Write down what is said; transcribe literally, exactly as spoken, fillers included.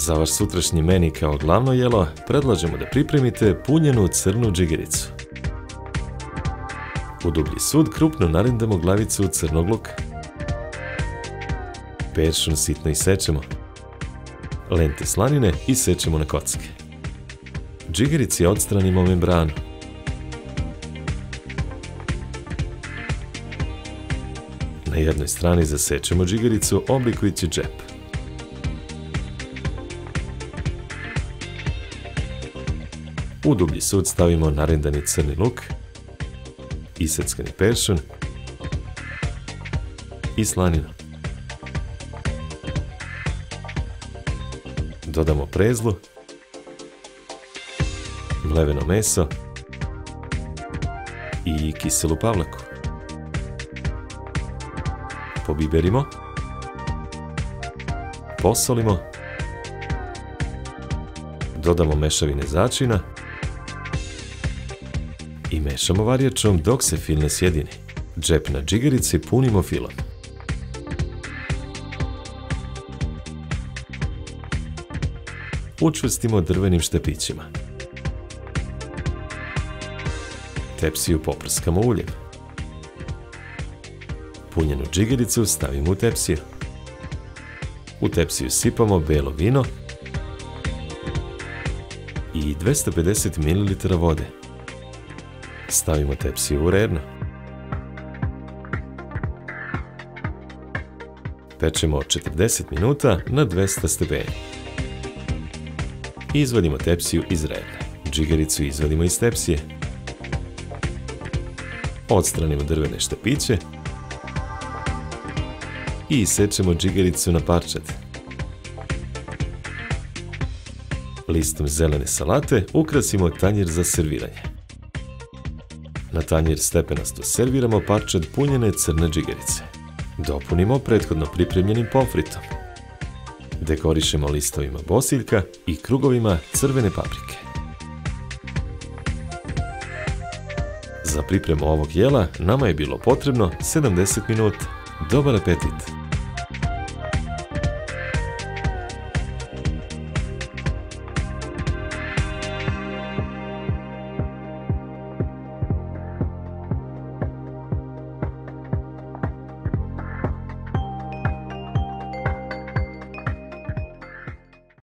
Za vaš sutrašnji meni kao glavno jelo predlažemo da pripremite punjenu crnu džigericu. U dublji sud krupno narindamo glavicu crnog luka. Peršun sitno isečemo. Lente slanine isečemo na kocke. Džigerici odstranimo membranu. Na jednoj strani zasečemo džigericu oblikujući džep. U dublji sud stavimo narindani crni luk, iseckani peršun i slaninu. Dodamo prezlu, mleveno meso i kiselu pavlaku. Pobiberimo, posolimo, dodamo mešavine začina i mešamo varjačom dok se fil ne sjedini. Džep na džigerici punimo filom. Učvrstimo drvenim štepićima. Tepsiju poprskamo uljem. Punjenu džigericu stavimo u tepsiju. U tepsiju sipamo belo vino i dvesta pedeset mililitara vode. Stavimo tepsiju u rerno. Pečemo četrdeset minuta na dvesta stepeni. Izvadimo tepsiju iz rerna. Džigericu izvadimo iz tepsije. Odstranimo drvene štepiće i isečemo džigericu na parčad. Listom zelene salate ukrasimo tanjir za serviranje. Na tanjir stepenasto serviramo parčad punjene crne džigerice. Dopunimo prethodno pripremljenim pomfritom. Dekorišemo listovima bosiljka i krugovima crvene paprike. Za pripremu ovog jela nama je bilo potrebno sedamdeset minuta. Dobar apetit!